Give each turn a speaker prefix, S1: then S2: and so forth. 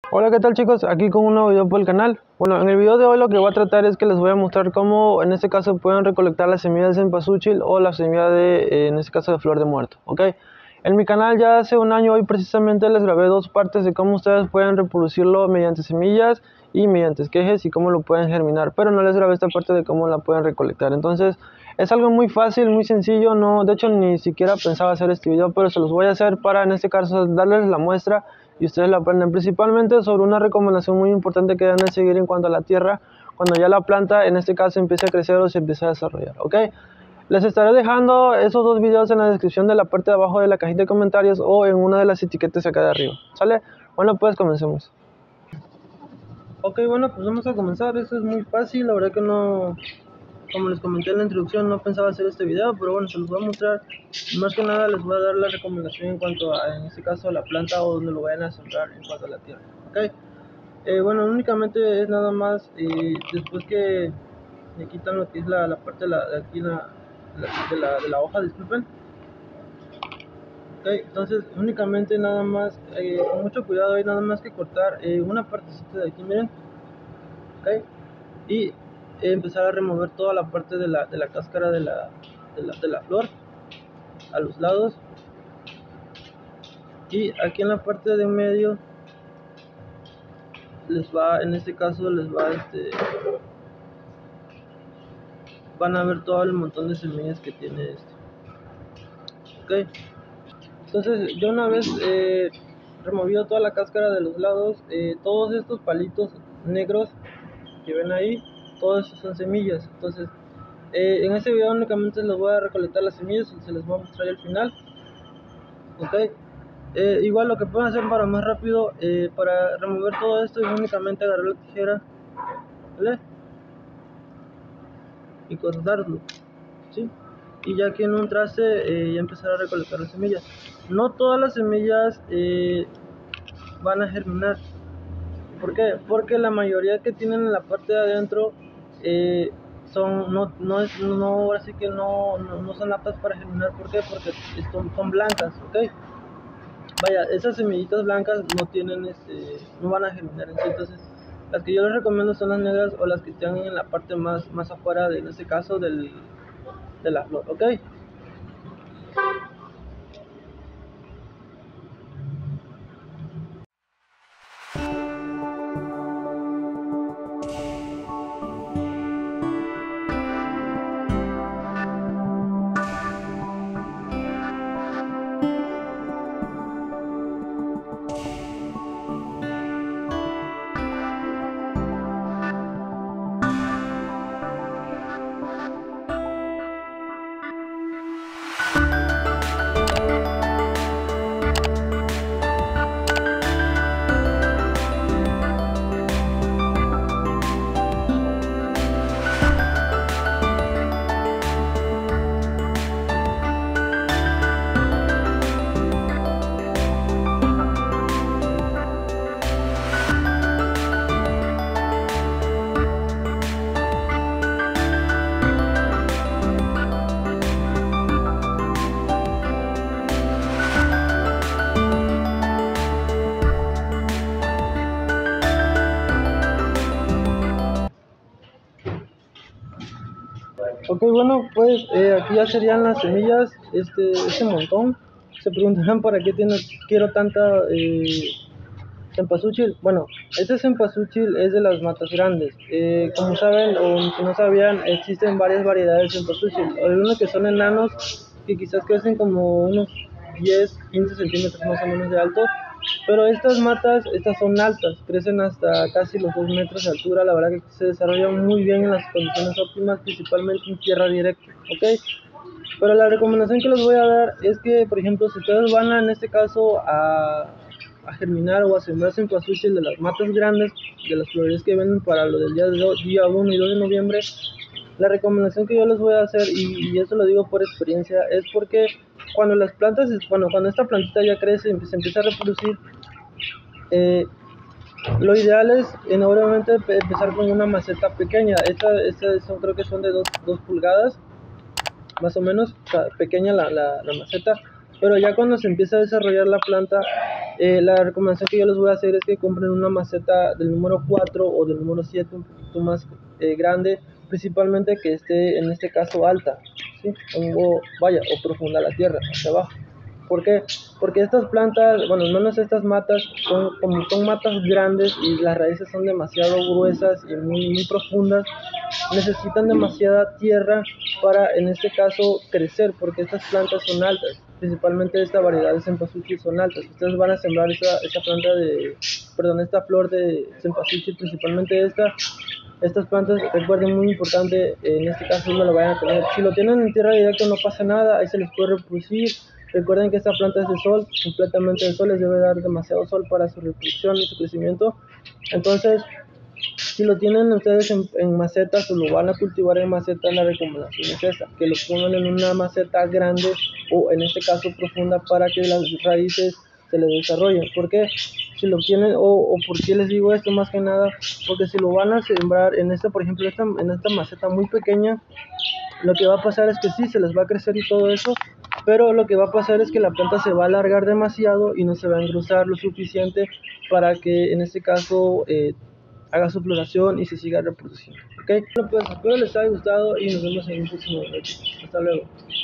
S1: Hola, ¿qué tal chicos? Aquí con un nuevo video por el canal. Bueno, en el video de hoy lo que voy a tratar es que les voy a mostrar cómo en este caso pueden recolectar las semillas de cempasúchil o la semilla de, en este caso, de flor de muerto, ¿ok? En mi canal ya hace un año hoy precisamente les grabé dos partes de cómo ustedes pueden reproducirlo mediante semillas y mediante esquejes y cómo lo pueden germinar, pero no les grabé esta parte de cómo la pueden recolectar. Entonces es algo muy fácil, muy sencillo, no, de hecho ni siquiera pensaba hacer este video, pero se los voy a hacer para en este caso darles la muestra y ustedes la aprenden, principalmente sobre una recomendación muy importante que deben de seguir en cuanto a la tierra cuando ya la planta en este caso empiece a crecer o se empiece a desarrollar, ¿ok? Les estaré dejando esos dos videos en la descripción de la parte de abajo de la cajita de comentarios o en una de las etiquetas acá de arriba, ¿sale? Bueno, pues comencemos. Ok, bueno, pues vamos a comenzar. Esto es muy fácil, la verdad que no, como les comenté en la introducción, no pensaba hacer este video, pero bueno, se los voy a mostrar. Más que nada les voy a dar la recomendación en cuanto a, en este caso, la planta o donde lo vayan a sembrar en cuanto a la tierra, ¿ok? Bueno, únicamente es nada más, después que me quitan lo que es la parte de aquí, de la hoja, disculpen. Okay, entonces únicamente nada más, con mucho cuidado, hay nada más que cortar una partecita de aquí, miren, okay, y empezar a remover toda la parte de la cáscara de la flor a los lados, y aquí en la parte de en medio les va, en este caso les va, van a ver todo el montón de semillas que tiene esto, ok. Entonces yo una vez removido toda la cáscara de los lados, todos estos palitos negros que ven ahí, todos esos son semillas. Entonces en este video únicamente les voy a recolectar las semillas y se les voy a mostrar al final, ok. Igual lo que pueden hacer para más rápido, para remover todo esto, es únicamente agarrar la tijera, ¿vale? Y cortarlo, ¿sí? Y ya que en un traste ya empezar a recolectar las semillas. No todas las semillas van a germinar. ¿Por qué? Porque la mayoría que tienen en la parte de adentro son, ahora sí que no son aptas para germinar. ¿Por qué? Porque son blancas, ¿ok? Vaya, esas semillitas blancas no tienen, no van a germinar en sí. Entonces, las que yo les recomiendo son las negras o las que están en la parte más afuera, en este caso, de la flor, ¿ok? Ok, bueno, pues aquí ya serían las semillas, este montón. Se preguntarán para qué quiero tanta cempasúchil. Bueno, este cempasúchil es de las matas grandes. Como saben, o si no sabían, existen varias variedades de cempasúchil. Hay unos que son enanos, que quizás crecen como unos 10, 15 centímetros más o menos de alto. Pero estas matas, estas son altas, crecen hasta casi los 2 metros de altura. La verdad que se desarrollan muy bien en las condiciones óptimas, principalmente en tierra directa, ¿ok? Pero la recomendación que les voy a dar es que, por ejemplo, si ustedes van en este caso a germinar o a sembrar cempasúchil de las matas grandes, de las flores que venden para lo del día 1 y 2 de noviembre, la recomendación que yo les voy a hacer, y eso lo digo por experiencia, es porque cuando las plantas, cuando esta plantita ya crece y se empieza a reproducir, lo ideal es obviamente empezar con una maceta pequeña. Estas creo que son de 2 pulgadas más o menos, o sea, pequeña la maceta, pero ya cuando se empieza a desarrollar la planta, La recomendación que yo les voy a hacer es que compren una maceta del número 4 o del número 7 un poquito más grande, principalmente que esté en este caso alta, ¿sí? O profunda la tierra, hacia abajo. ¿Por qué? Porque estas plantas, bueno, al menos estas matas, son matas grandes y las raíces son demasiado gruesas y muy profundas, necesitan demasiada tierra para, en este caso, crecer, porque estas plantas son altas, principalmente esta variedad de cempasúchil son altas. Ustedes van a sembrar esta flor de cempasúchil, principalmente estas plantas, recuerden, muy importante, en este caso no lo vayan a tener. Si lo tienen en tierra directa no pasa nada, ahí se les puede reproducir. Recuerden que esta planta es de sol, completamente de sol, les debe dar demasiado sol para su reproducción y su crecimiento. Entonces, si lo tienen ustedes en macetas o lo van a cultivar en macetas, la recomendación es esa, que lo pongan en una maceta grande o en este caso profunda para que las raíces se les desarrollen. ¿Por qué? Si lo tienen, o por qué les digo esto más que nada, porque si lo van a sembrar en esta, por ejemplo, en esta maceta muy pequeña, lo que va a pasar es que sí, se les va a crecer y todo eso, pero lo que va a pasar es que la planta se va a alargar demasiado y no se va a engrosar lo suficiente para que en este caso haga su floración y se siga reproduciendo. ¿Ok? Bueno, pues espero les haya gustado y nos vemos en un próximo video. Hasta luego.